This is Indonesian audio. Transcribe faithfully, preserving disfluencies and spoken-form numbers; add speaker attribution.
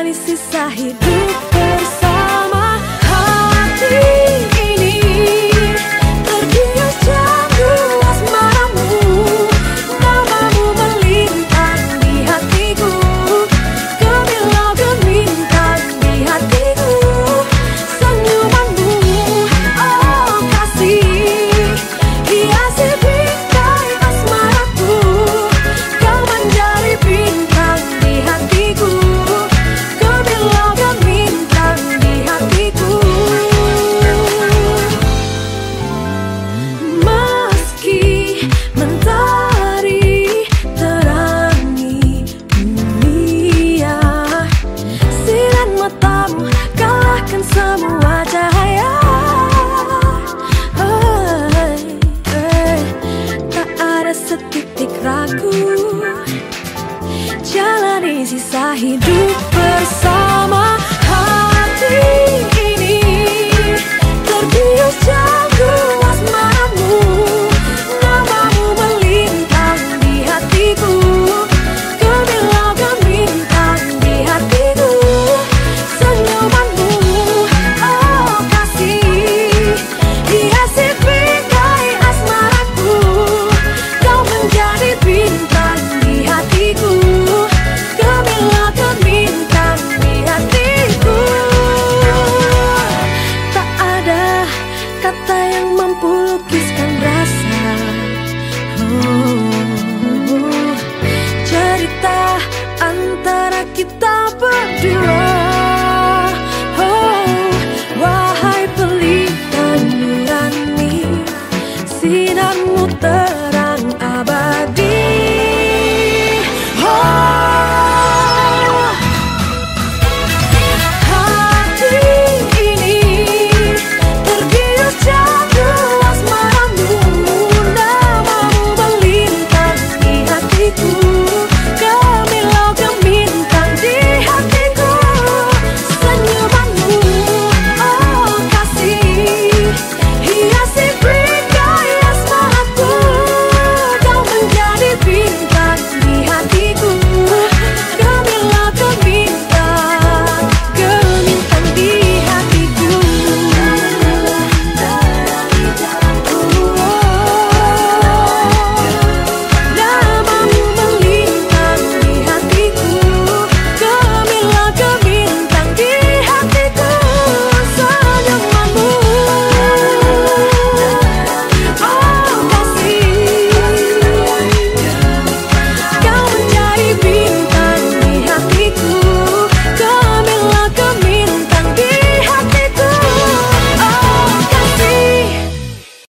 Speaker 1: jalani sisa hidup bersama. Hati ini terbius candu asmaramu, namamu melintang di hatiku, gemilau gemintang di hatiku. Senyumanmu, oh kasih, hiasi bingkai asmaraku, kau menjadi bintang di hatiku, gemilau gemintang di hatiku. Meski mentari terangi dunia, sinar matamu kalahkan semua cahaya. Hey, hey, tak ada setitik ragu, jalani sisa hidup bersama. Hati ini terbius candu asmaramu, namamu melintang di hatiku, gemilau gemintang di hatiku. Senyumanmu, oh kasih, hiasi bingkai asmaraku, kau menjadi bintang di hatiku, gemilau gemintang di hatiku. Tak ada kata yang mampu lukiskan rasa, oh, cerita antara kita berdua.